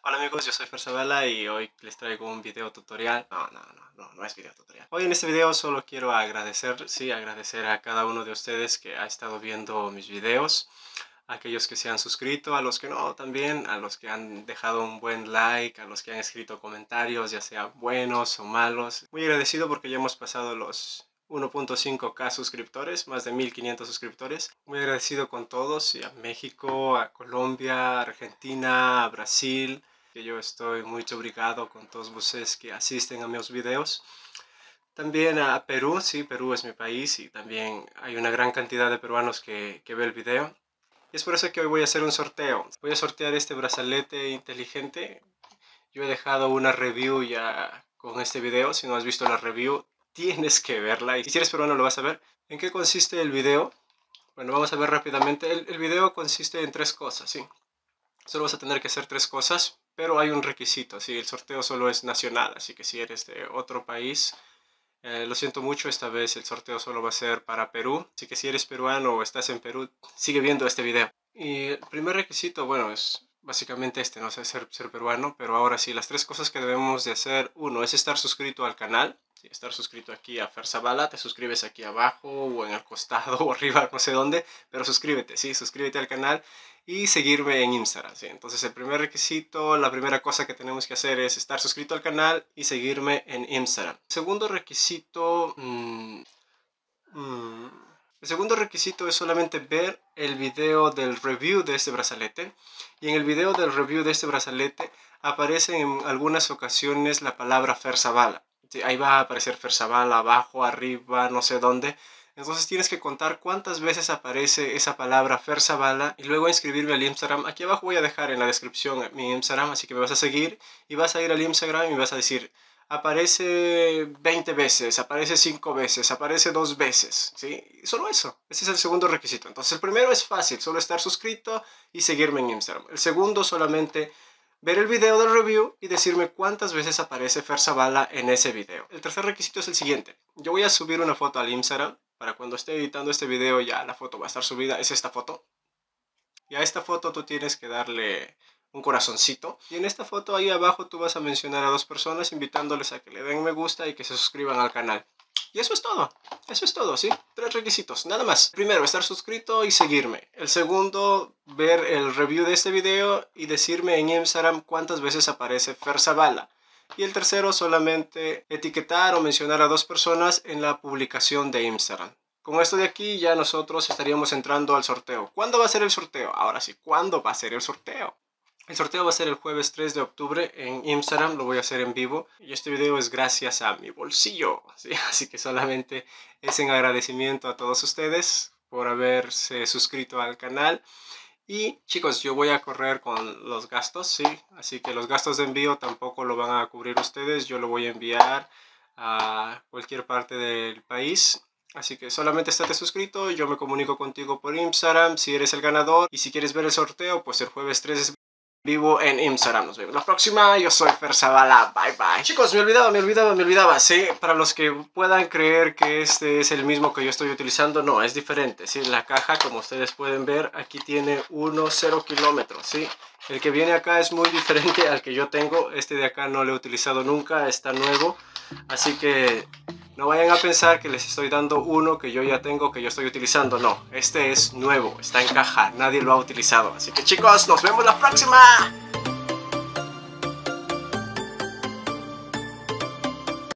Hola amigos, yo soy Ferzabala y hoy les traigo un video tutorial. No es video tutorial. Hoy en este video solo quiero agradecer a cada uno de ustedes que ha estado viendo mis videos, a aquellos que se han suscrito, a los que no también, a los que han dejado un buen like, a los que han escrito comentarios, ya sean buenos o malos. Muy agradecido porque ya hemos pasado los 1.5k suscriptores, más de 1500 suscriptores. Muy agradecido con todos, y a México, a Colombia, a Argentina, a Brasil. Que yo estoy muy obrigado con todos ustedes que asisten a mis videos. También a Perú, sí, Perú es mi país y también hay una gran cantidad de peruanos que ve el video. Y es por eso que hoy voy a hacer un sorteo. Voy a sortear este brazalete inteligente. Yo he dejado una review ya con este video. Si no has visto la review, tienes que verla. Y si eres peruano lo vas a ver. ¿En qué consiste el video? Bueno, vamos a ver rápidamente. El video consiste en 3 cosas, sí. Solo vas a tener que hacer 3 cosas, pero hay un requisito, ¿sí? El sorteo solo es nacional, así que si eres de otro país, lo siento mucho, esta vez el sorteo solo va a ser para Perú. Así que si eres peruano o estás en Perú, sigue viendo este video. Y el primer requisito, bueno, es básicamente este, no sé, ser peruano, pero ahora sí, las 3 cosas que debemos de hacer. Uno, es estar suscrito al canal. Sí, estar suscrito aquí a Ferzabala, te suscribes aquí abajo o en el costado o arriba, no sé dónde, pero suscríbete, sí, suscríbete al canal y seguirme en Instagram, sí. Entonces el primer requisito, la primera cosa que tenemos que hacer es estar suscrito al canal y seguirme en Instagram. Segundo requisito, el segundo requisito es solamente ver el video del review de este brazalete. Y en el video del review de este brazalete aparece en algunas ocasiones la palabra Ferzabala. Sí, ahí va a aparecer Ferzabala abajo, arriba, no sé dónde. Entonces tienes que contar cuántas veces aparece esa palabra Ferzabala y luego inscribirme al Instagram. Aquí abajo voy a dejar en la descripción mi Instagram, así que me vas a seguir y vas a ir al Instagram y vas a decir: aparece 20 veces, aparece 5 veces, aparece 2 veces, ¿sí? Y solo eso. Ese es el segundo requisito. Entonces el primero es fácil, solo estar suscrito y seguirme en Instagram. El segundo, solamente ver el video del review y decirme cuántas veces aparece Ferzabala en ese video. El tercer requisito es el siguiente. Yo voy a subir una foto al Instagram. Para cuando esté editando este video ya la foto va a estar subida. Es esta foto. Y a esta foto tú tienes que darle un corazoncito. Y en esta foto ahí abajo tú vas a mencionar a 2 personas invitándoles a que le den me gusta y que se suscriban al canal. Y eso es todo. Eso es todo, ¿sí? 3 requisitos, nada más. Primero, estar suscrito y seguirme. El segundo, ver el review de este video y decirme en Instagram cuántas veces aparece Ferzabala. Y el tercero, solamente etiquetar o mencionar a 2 personas en la publicación de Instagram. Con esto de aquí ya nosotros estaríamos entrando al sorteo. ¿Cuándo va a ser el sorteo? Ahora sí, ¿cuándo va a ser el sorteo? El sorteo va a ser el jueves 3 de octubre en Instagram, lo voy a hacer en vivo. Y este video es gracias a mi bolsillo, ¿sí? Así que solamente es en agradecimiento a todos ustedes por haberse suscrito al canal. Y chicos, yo voy a correr con los gastos, ¿sí? Así que los gastos de envío tampoco lo van a cubrir ustedes. Yo lo voy a enviar a cualquier parte del país. Así que solamente estate suscrito, yo me comunico contigo por Instagram si eres el ganador. Y si quieres ver el sorteo, pues el jueves 3 vivo en Instagram. Nos vemos la próxima. Yo soy Ferzabala. Bye bye. Chicos, me olvidaba. Sí, para los que puedan creer que este es el mismo que yo estoy utilizando, no, es diferente. Sí, la caja, como ustedes pueden ver, aquí tiene 0 kilómetros. Sí, el que viene acá es muy diferente al que yo tengo. Este de acá no lo he utilizado nunca, está nuevo. Así que no vayan a pensar que les estoy dando uno que yo ya tengo, que yo estoy utilizando. No, este es nuevo, está en caja, nadie lo ha utilizado. Así que chicos, nos vemos la próxima.